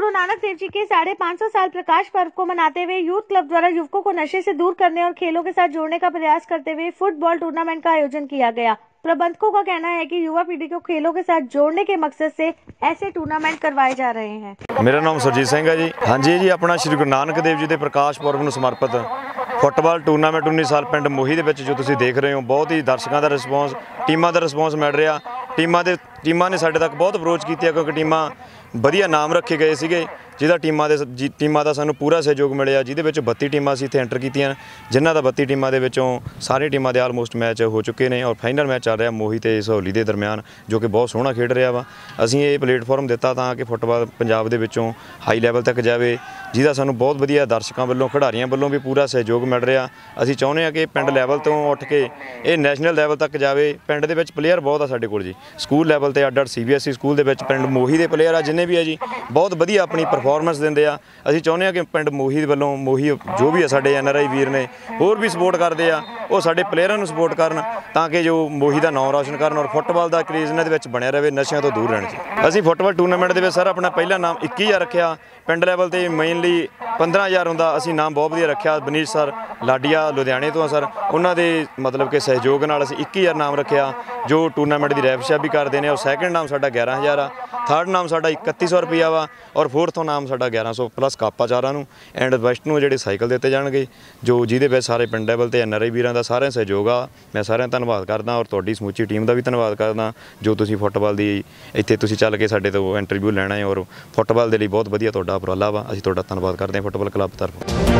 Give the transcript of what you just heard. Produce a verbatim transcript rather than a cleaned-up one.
गुरु नानक देव जी के साढ़े पाँच सौ साल प्रकाश पर्व को मनाते हुए यूथ क्लब द्वारा युवकों को नशे से दूर करने और खेलों के साथ जोड़ने का प्रयास करते हुए फुटबॉल टूर्नामेंट का आयोजन किया गया। प्रबंधकों का कहना है कि युवा पीढ़ी को खेलों के साथ जोड़ने के मकसद से ऐसे टूर्नामेंट करवाए जा रहे हैं। मेरा नाम सुरजीत सिंह है जी। हाँ जी जी अपना श्री गुरु नानक देव जी के प्रकाश पर्व में समर्पित फुटबॉल टूर्नामेंट उन्नीस साल पिंड मोही दे जो तुसीं देख रहे हो, बहुत ही दर्शकों का रिस्पॉन्स, टीमां का रिस्पॉन्स मिल रहा। टीमां दे टीमां ने साडे तक बहुत अप्रोच की क्योंकि टीमां वधिया नाम रखे गए सीगे, जिहदा टीमां दे जी टीमां दा सानूं पूरा सहयोग मिलिਆ, जिहदे विच बत्ती टीमां असीं इत्थे एंटर कीतियां, जिन्हां दा बत्ती टीमां दे विचों सारी टीमां दे आलमोस्ट मैच हो चुके हैं और फाइनल मैच चल रहा मोही ते सहोली दे दरम्यान, जो कि बहुत सोहना खेड रहा वा। असीं ये प्लेटफॉर्म दिता तां कि फुटबाल पंजाब दे विचों हाई लैवल तक जावे, जिहदा सानूं बहुत वधिया दर्शकों वालों खिडारीआं वालों भी पूरा सहयोग मिल रहा। असीं चाहुंदे हां कि पिंड लैवल तो उठ के ये नैशनल लैवल तक जावे। पिंड दे विच प्लेयर बहुत आ साडे कोल जी, स्कूल लैवल ते अड्ड अड्ड C B S E school दे विच पिंड मोही दे प्लेयर आ जिन्ने भी है जी, बहुत वधिया अपनी परफॉर्मेंस दिंदे आ। असीं चाहुंदे हां कि पिंड मोही वालों मोही जो भी है साडे एन आर आई वीर ने होर भी सपोर्ट करदे आ, वो साडे प्लेयरां नूं सपोर्ट करन तां कि जो मोही दा नाम रोशन करन और फुटबाल दा क्रेज़ इन्हां दे विच बणिया रहे, नशिਆਂ ਤੋਂ दूर रहण जी। असीं फुटबाल टूर्नामेंट दे विच सर अपना पहला नाम इक्की हज़ार रखिਆ, पिंड लैवल ते मेनली पंद्रह हज़ार हुंदा, असीं नाम बहुत वधिया रखिਆ। बनीश सर लाडिया लुधियाणे तो सर, उन्हां दे मतलब कि सहयोग नाल असीं इक्की हज़ार नाम रखिਆ, जो टूर्नामेंट की रैफशा भी करते हैं। और सैकेंड नाम साडा ग्यारह हज़ार आ, थर्ड नाम साडा इकत्ती सौ रुपया वा और फोर्थ नाम साडा ग्यारह सौ प्लस कापा चारां नूं एंड वैस्ट नूं जिहड़े साइकिल दिते जाणगे, जो जिहदे विच सारे पिंड लैवल ते एन आर आई वीरां दा सारिਆਂ सहयोग आ। मैं सारिਆਂ धन्नवाद करदा और तुहाडी समूची टीम दा भी धन्नवाद करदा जो तुसीं फुटबाल दी इत्थे तुसीं चल के साडे तो इंटरव्यू लैणा है और फुटबाल दे लई बहुत वधिया तुहाडा उपराला वा। असीं तुहाडा धन्नवाद करदे हां फुटबाल क्लब तरफों।